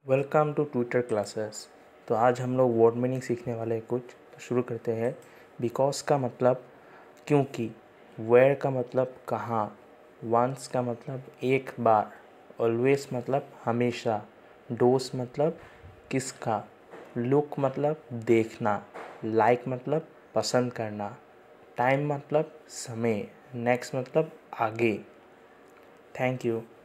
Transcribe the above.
Welcome to Twitter classes. तो आज हम लोग वर्ड मीनिंग सीखने वाले हैं कुछ। तो शुरू करते हैं। बिकॉज का मतलब क्योंकि, वेयर का मतलब कहाँ, वंस का मतलब एक बार, ऑलवेज मतलब हमेशा, डोस मतलब किसका, लुक मतलब देखना, लाइक मतलब पसंद करना, टाइम मतलब समय, नेक्स्ट मतलब आगे। Thank you.